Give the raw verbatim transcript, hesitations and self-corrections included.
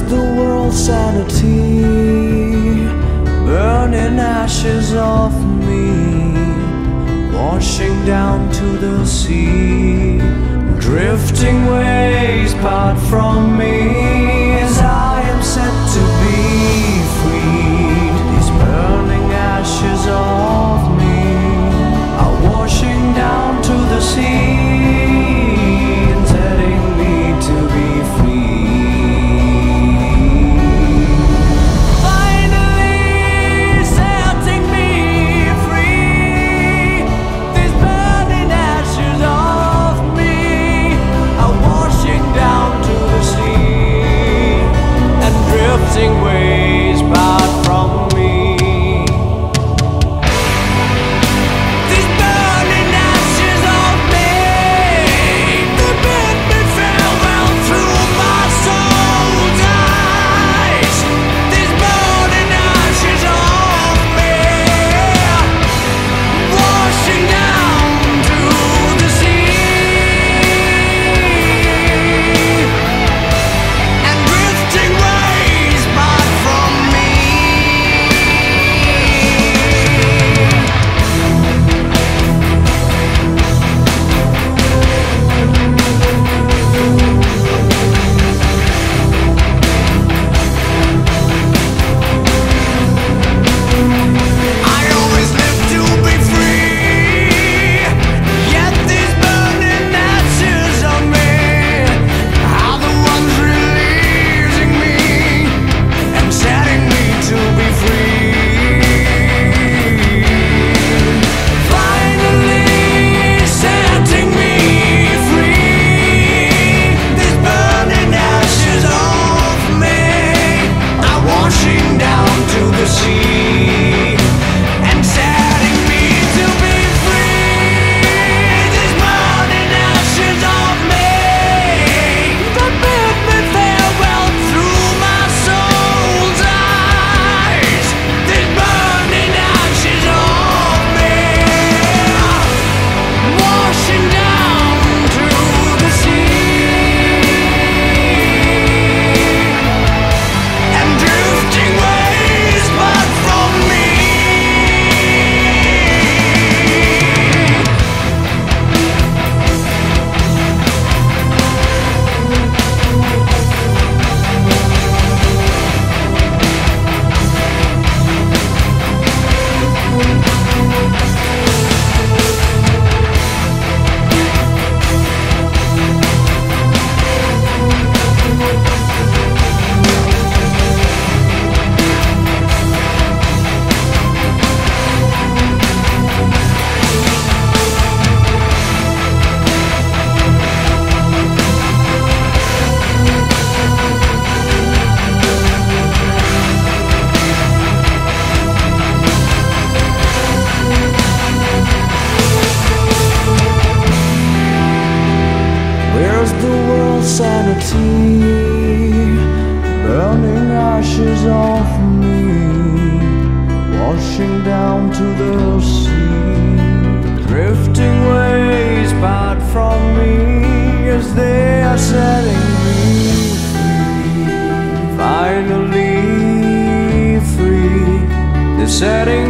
the world's sanity? Burning ashes off me, washing down to the sea. Drifting waves part from me as I am set to be freed. These burning ashes of me are washing down to the sea and setting me to be free. Finally setting me free. These burning ashes of me are washing down to the sea and drifting waves part from me. These burning ashes of me, they bid me farewell through my soul's eyes. These burning ashes of me, washing down to the sea and drifting waves part from me. I always lived to be free, yet these burning ashes of me are the ones releasing me and setting me to be free. Finally setting me free. These burning ashes of me are washing down to the sea and setting me to be free. These burning ashes of me that bid me farewell through my soul's eyes. These burning ashes of me washing down to the sea and drifting waves but from me. Where's the world's sanity? Burning ashes of me, washing down to the sea. Drifting waves part from me as they are setting me free. Finally free, they're setting